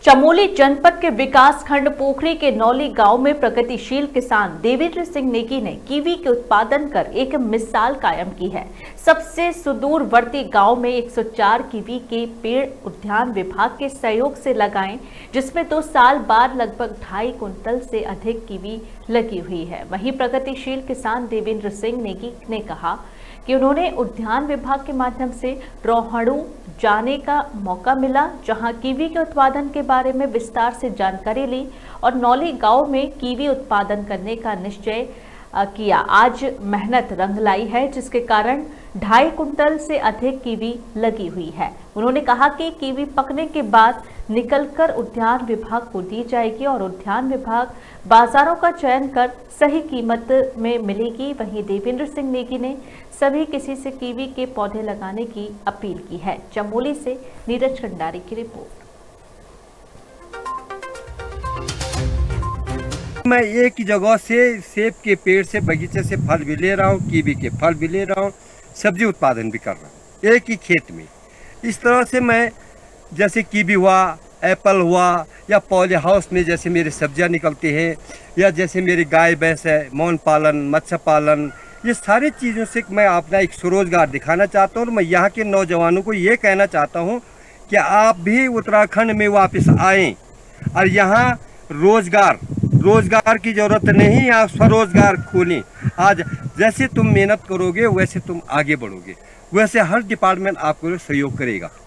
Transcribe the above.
चमोली जनपद के विकास खंड पोखरी के नौली गांव में प्रगतिशील किसान देवेंद्र सिंह नेगी ने कीवी के उत्पादन कर एक मिसाल कायम की है। सबसे सुदूरवर्ती गांव में 104 कीवी के पेड़ उद्यान विभाग के सहयोग से लगाएं, जिसमें 2 साल बाद लगभग 2.5 कुंटल से अधिक कीवी लगी हुई है। वहीं प्रगतिशील किसान देवेंद्र सिंह नेगी ने कहा कि उन्होंने उद्यान विभाग के माध्यम से रोहड़ू जाने का मौका मिला, जहां कीवी के उत्पादन के बारे में विस्तार से जानकारी ली और नौली गांव में कीवी उत्पादन करने का निश्चय किया। आज मेहनत रंग लाई है, जिसके कारण 2.5 कुंटल से अधिक कीवी लगी हुई है। उन्होंने कहा कि कीवी पकने के बाद निकलकर उद्यान विभाग को दी जाएगी और उद्यान विभाग बाजारों का चयन कर सही कीमत में मिलेगी। वहीं देवेंद्र सिंह नेगी ने सभी किसी से कीवी के पौधे लगाने की अपील की है। चमोली से नीरज खंडारी की रिपोर्ट। मैं एक ही जगह से सेब के पेड़ से बगीचे से फल भी ले रहा हूँ, कीवी के फल भी ले रहा हूँ, सब्जी उत्पादन भी कर रहा हूँ एक ही खेत में। इस तरह से मैं जैसे कीवी हुआ, एप्पल हुआ या पॉली हाउस में जैसे मेरे सब्जियां निकलती हैं, या जैसे मेरी गाय भैंस है, मौन पालन, मत्स्य पालन, ये सारी चीज़ों से मैं अपना एक स्वरोजगार दिखाना चाहता हूँ। और मैं यहाँ के नौजवानों को ये कहना चाहता हूँ कि आप भी उत्तराखंड में वापस आएँ और यहाँ रोजगार की ज़रूरत नहीं, आप स्वरोजगार खोलें। आज जैसे तुम मेहनत करोगे वैसे तुम आगे बढ़ोगे, वैसे हर डिपार्टमेंट आपको सहयोग करेगा।